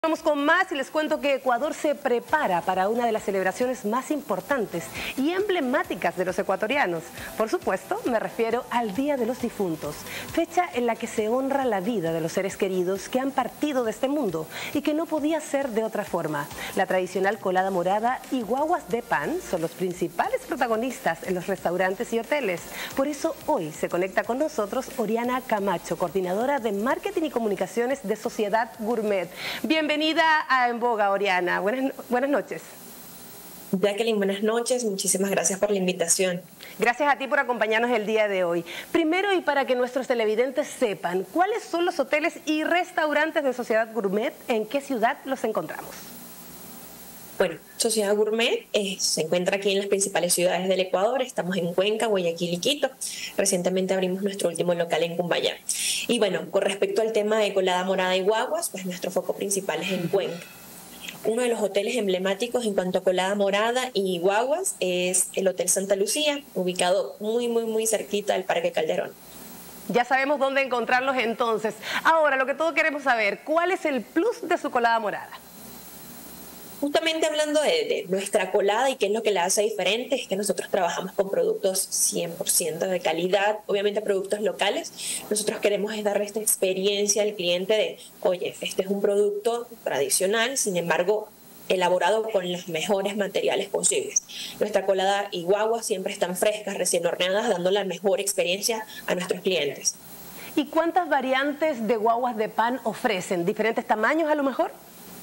Vamos con más y les cuento que Ecuador se prepara para una de las celebraciones más importantes y emblemáticas de los ecuatorianos. Por supuesto, me refiero al Día de los Difuntos, fecha en la que se honra la vida de los seres queridos que han partido de este mundo y que no podía ser de otra forma. La tradicional colada morada y guaguas de pan son los principales protagonistas en los restaurantes y hoteles. Por eso hoy se conecta con nosotros Oriana Camacho, coordinadora de Marketing y Comunicaciones de Sociedad Gourmet. Bienvenida a En Boga, Oriana. Buenas noches. Jacqueline, buenas noches. Muchísimas gracias por la invitación. Gracias a ti por acompañarnos el día de hoy. Primero, y para que nuestros televidentes sepan, ¿cuáles son los hoteles y restaurantes de Sociedad Gourmet? ¿En qué ciudad los encontramos? Bueno, Sociedad Gourmet se encuentra aquí en las principales ciudades del Ecuador. Estamos en Cuenca, Guayaquil y Quito. Recientemente abrimos nuestro último local en Cumbayá. Y bueno, con respecto al tema de colada morada y guaguas, pues nuestro foco principal es en Cuenca. Uno de los hoteles emblemáticos en cuanto a colada morada y guaguas es el Hotel Santa Lucía, ubicado muy cerquita del Parque Calderón. Ya sabemos dónde encontrarlos entonces. Ahora, lo que todos queremos saber, ¿cuál es el plus de su colada morada? Justamente hablando de nuestra colada y qué es lo que la hace diferente, es que nosotros trabajamos con productos 100% de calidad, obviamente productos locales. Nosotros queremos darle esta experiencia al cliente de, oye, este es un producto tradicional, sin embargo, elaborado con los mejores materiales posibles. Nuestra colada y guaguas siempre están frescas, recién horneadas, dando la mejor experiencia a nuestros clientes. ¿Y cuántas variantes de guaguas de pan ofrecen? ¿Diferentes tamaños a lo mejor?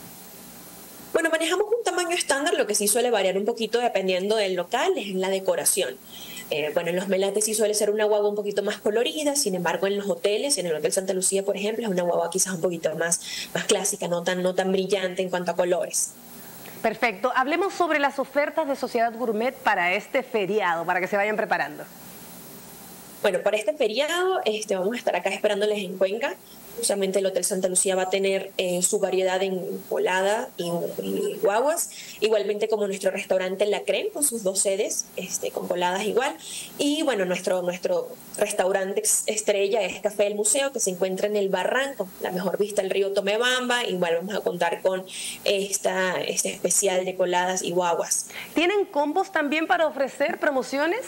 Bueno, manejamos un tamaño estándar, lo que sí suele variar un poquito dependiendo del local es la decoración. Bueno, en los melates sí suele ser una guagua un poquito más colorida, sin embargo en los hoteles, en el Hotel Santa Lucía por ejemplo, es una guagua quizás un poquito más clásica, no tan brillante en cuanto a colores. Perfecto, hablemos sobre las ofertas de Sociedad Gourmet para este feriado, para que se vayan preparando. Bueno, para este feriado vamos a estar acá esperándoles en Cuenca. Justamente el Hotel Santa Lucía va a tener su variedad en colada y guaguas, igualmente como nuestro restaurante La Creme con sus 2 sedes, con coladas igual. Y bueno, nuestro restaurante estrella es Café del Museo, que se encuentra en el Barranco, la mejor vista del río Tomebamba. Igual vamos a contar con este especial de coladas y guaguas. ¿Tienen combos también para ofrecer promociones?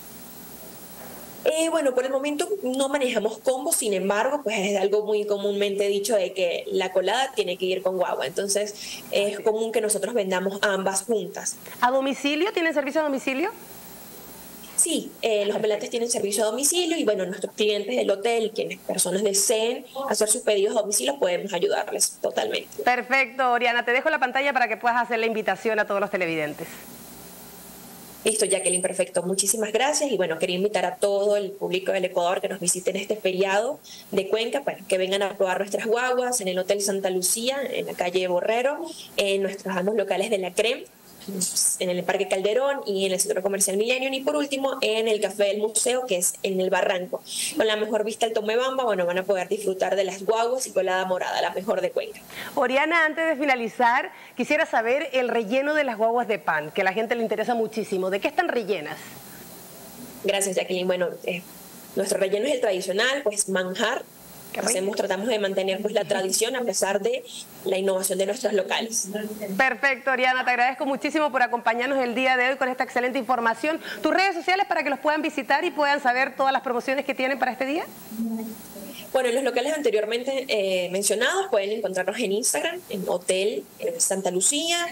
Bueno, por el momento no manejamos combos, sin embargo, pues es algo muy comúnmente dicho de que la colada tiene que ir con guagua, entonces es común que nosotros vendamos ambas juntas. ¿A domicilio? ¿Tienen servicio a domicilio? Sí, los melates tienen servicio a domicilio y bueno, nuestros clientes del hotel, quienes personas deseen hacer sus pedidos a domicilio, podemos ayudarles totalmente. Perfecto, Oriana, te dejo la pantalla para que puedas hacer la invitación a todos los televidentes. Listo, Jacqueline, perfecto. Muchísimas gracias. Y bueno, quería invitar a todo el público del Ecuador que nos visiten este feriado de Cuenca, para que vengan a probar nuestras guaguas en el Hotel Santa Lucía, en la calle Borrero, en nuestros ambos locales de La Creme, en el Parque Calderón y en el Centro Comercial Millennium, y por último en el Café del Museo, que es en el Barranco. Con la mejor vista al Tomebamba, bueno, van a poder disfrutar de las guaguas y colada morada, la mejor de Cuenca. Oriana, antes de finalizar, quisiera saber el relleno de las guaguas de pan, que a la gente le interesa muchísimo. ¿De qué están rellenas? Gracias, Jacqueline. Bueno, nuestro relleno es el tradicional, pues manjar. Tratamos de mantener pues la tradición a pesar de la innovación de nuestros locales. Perfecto, Oriana, te agradezco muchísimo por acompañarnos el día de hoy con esta excelente información. ¿Tus redes sociales para que los puedan visitar y puedan saber todas las promociones que tienen para este día? Bueno, en los locales anteriormente mencionados pueden encontrarnos en Instagram, en Hotel Santa Lucía,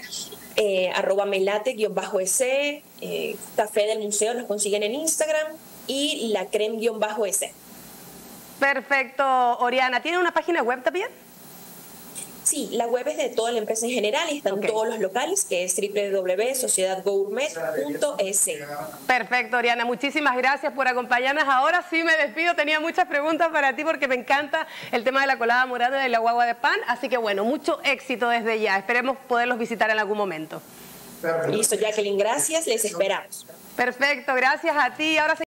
@melate_es, Café del Museo nos consiguen en Instagram y La Creme_es. Perfecto, Oriana. ¿Tiene una página web también? Sí, la web es de toda la empresa en general y están todos los locales, que es www.sociedadgourmet.es. Perfecto, Oriana. Muchísimas gracias por acompañarnos. Ahora sí me despido. Tenía muchas preguntas para ti porque me encanta el tema de la colada morada y de la guagua de pan. Así que bueno, mucho éxito desde ya. Esperemos poderlos visitar en algún momento. Listo, Jacqueline. Gracias. Les esperamos. Perfecto. Gracias a ti. Ahora